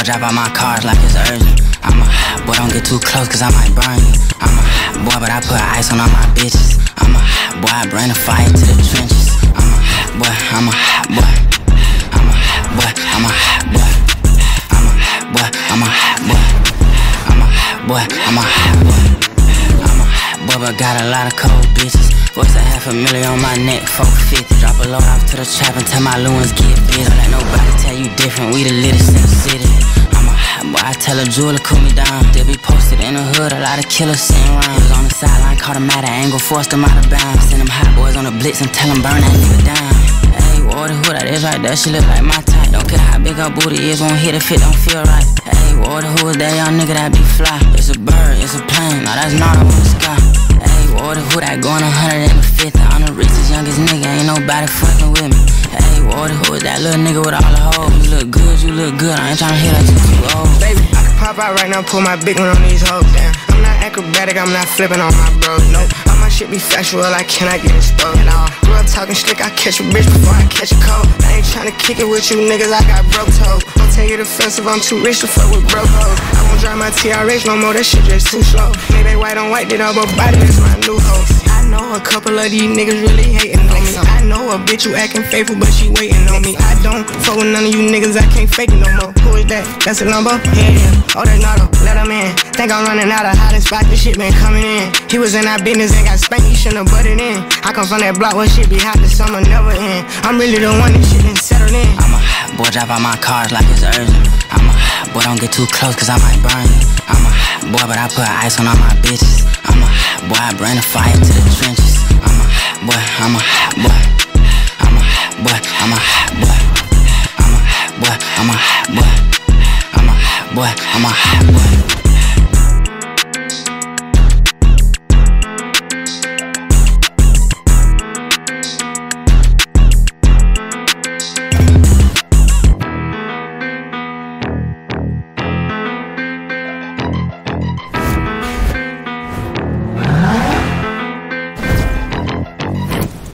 drive out my cars like it's urgent. I'm a hot boy, don't get too close cause I might burn you. I'm a hot boy, but I put ice on all my bitches. I'm a hot boy, I bring the fire to the trenches. I'm a hot boy, I'm a hot boy. I'm a hot boy, I'm a hot boy. I'm a hot boy, I'm a hot boy. I'm a hot boy, I'm a hot boy. I'm a hot boy, but got a lot of cold bitches. Voice $500,000 on my neck, 450. Drop a load off to the trap and tell my little ones get busy. Don't let nobody tell you different, we the littest in the city. I'm a hot boy, I tell a jeweler cool me down. They'll be posted in the hood, a lot of killers sitting around. On the sideline, caught him at an angle, forced him out of bounds. Send them hot boys on the blitz and tell them burn that nigga down. Hey, water who that is right there, she look like my type. Don't care how big her booty is, won't hit if it don't feel right. Hey, water who is that young nigga that be fly? It's a bird, it's a plane, now that's not up in the sky. Water who that going 150? I'm the richest, youngest nigga, ain't nobody fucking with me. Hey, water who is that little nigga with all the hoes? You look good, you look good, I ain't tryna hit her till you old. Baby, I can pop out right now, pull my big one on these hoes, damn. I'm not acrobatic, I'm not flipping on my bros, nope. All my shit be factual, I cannot get exposed at all. Grew up talking slick, I catch a bitch before I catch a cold. I ain't tryna kick it with you niggas, I got broke toes. Don't take it offensive, I'm too rich to fuck with broke hoes. I won't drive my TRH no more, that shit just too slow. Nigga, they white on white, did all but body, that's my new hoe. I know a couple of these niggas really hating on me. I know a bitch who acting faithful, but she waiting on me. I don't fuck with none of you niggas, I can't fake it no more. Who is that? That's a number? Yeah. Oh, that's not a, let him in. Think I'm running out of hottest spot, this shit been coming in. He was in our business and got spanked, he shouldn't have butted in. I come from that block where shit be hot, the summer never end. I'm really the one that shit been settled in. I'm a hot boy, drive out my cars like it's urgent. I'm a hot boy, don't get too close cause I might burn you. I'm a hot boy, but I put ice on all my bitches. I'm a hot boy, I bring the fire to the trenches. I'm a hot boy, I'm a hot boy. I'm a hot boy, I'm a hot boy.